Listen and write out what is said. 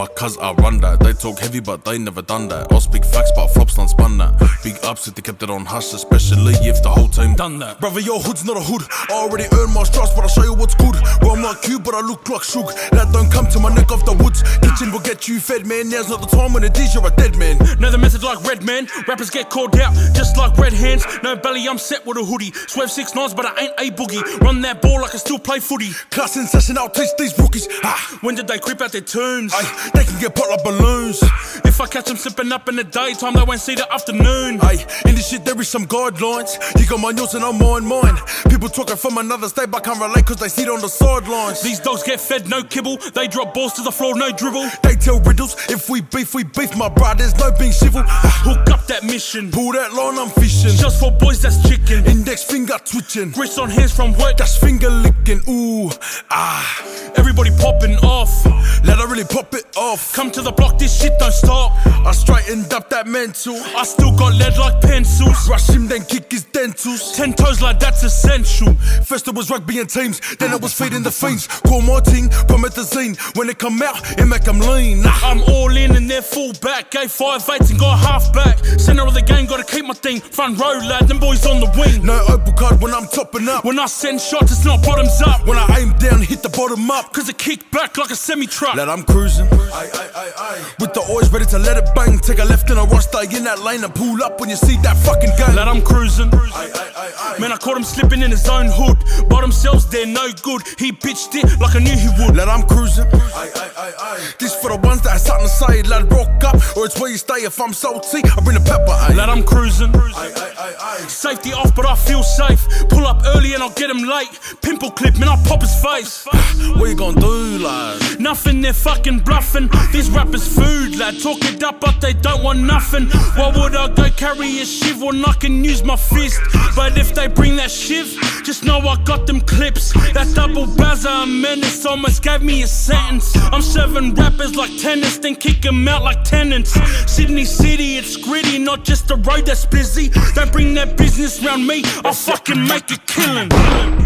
my cuz I run that. They talk heavy but they never done that. I'll speak facts but flops don't spun that. Big ups if they kept it on hush, especially if the whole team done that. Brother, your hood's not a hood. I already earned my stripes, but I'll show you what's good. Well, I'm not cute, but I look like Shug. That don't come to my neck off the woods. Kitchen will get you fed, man. Now's not the time when it is, you're a dead man. Know the message like red man. Rappers get called out just like red hands. No belly, I'm set with a hoodie. Swerve 6 9s, but I ain't a boogie. Run that ball like I still play footy. Class in session, I'll teach these rookies. When did they creep out their tunes? They can get popped like balloons. If I catch them slipping up in the daytime, they won't see the afternoon. In this shit there is some guidelines. You got mine yours and I'm mine. People talking from another state but can't relate cause they see it on the sidelines. These dogs get fed, no kibble. They drop balls to the floor, no dribble. They tell riddles, if we beef, my bro, there's no being civil. Hook up that mission. Pull that line, I'm fishing. Just for boys, that's chicken. Index finger twitching. Grits on hands from work, that's finger licking. Ooh, everybody popping off. Let her really pop it off. Come to the block, this shit don't stop. I straightened up that mental. I still got lead like pencils. Rush him, then kick his dentals. 10 toes like that's essential. First it was rugby and teams, then it was feeding the fiends. Call my team, promethazine. When it come out, it make them lean. I'm all in and they're full back. Gave 5/8s and got half back. Center of the game, gotta keep my thing. Front row lad, them boys on the wing. No opal card when I'm topping up. When I send shots, it's not bottoms up. When I aim down, hit the bottom up. Cause it kick back like a semi-truck. Lad, I'm cruising. With the oars ready to let it bang. Take a left and a right, stay in that lane and pull up when you see that fucking gang. Lad, I'm cruising. Man, I caught him slipping in his own hood. Bottom selves, they're no good. He bitched it like I knew he would. Lad, I'm cruising. This for the ones that have something to say. Lad, rock up, or it's where you stay. If I'm salty, I bring the pepper. Lad, I'm cruising. Safety off, but I feel safe. Pull up early and I'll get him late. Pimple clip, man, I'll pop his face. What you gonna do, lad? Nothing, they're fucking bluffing. These rappers food, lad. Talk it up, but they don't want nothing. Why would I go carry a shiv when I can use my fist? But if they bring that shiv, just know I got them clips. That double buzzer, a menace, almost gave me a sentence. I'm serving rappers like tennis, then kick them out like tenants. Sydney City, it's gritty, not just a road that's busy. Don't bring that business round me, I'll fucking make a killing.